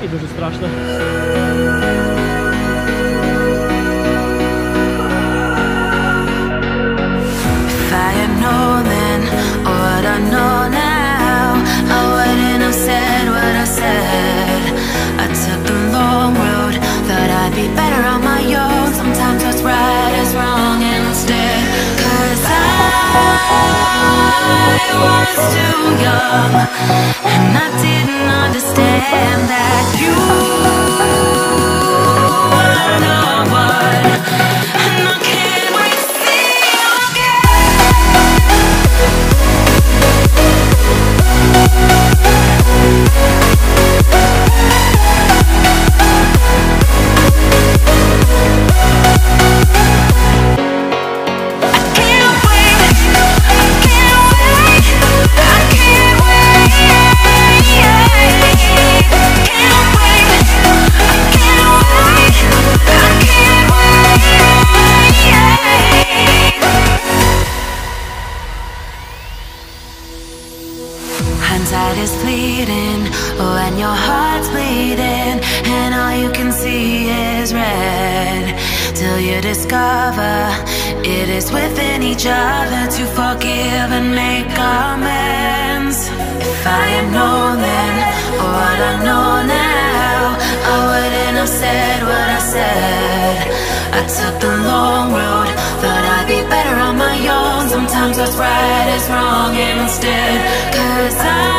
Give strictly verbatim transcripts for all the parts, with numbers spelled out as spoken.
горки дуже страшно. If I had known then what I know now, I wouldn't have said what I said. I took the long road, thought I'd be better on my own. Sometimes what's right is wrong instead. Cause I was too young, and I didn't understand that you were the one. And I can't wait to see you again. Hindsight is fleeting when your heart's bleeding and all you can see is red, till you discover it is within each other to forgive and make amends. If I had known then what I know now, I wouldn't have said what I said. I took the long road, thought I'd be better on my own. Sometimes what's right is wrong instead. Cause I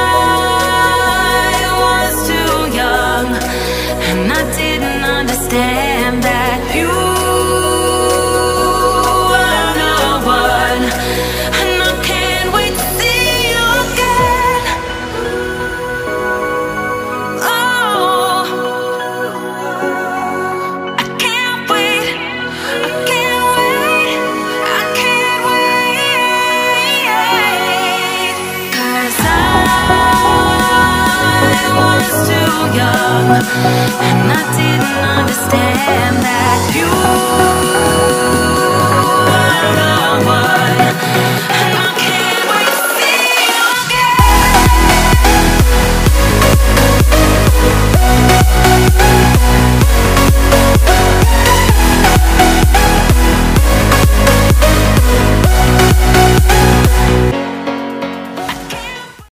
was too young, and I didn't understand that you were the one. And I can't wait to see you again. Oh, I can't wait, I can't wait, I can't wait. Cause I was too young, and I didn't understand that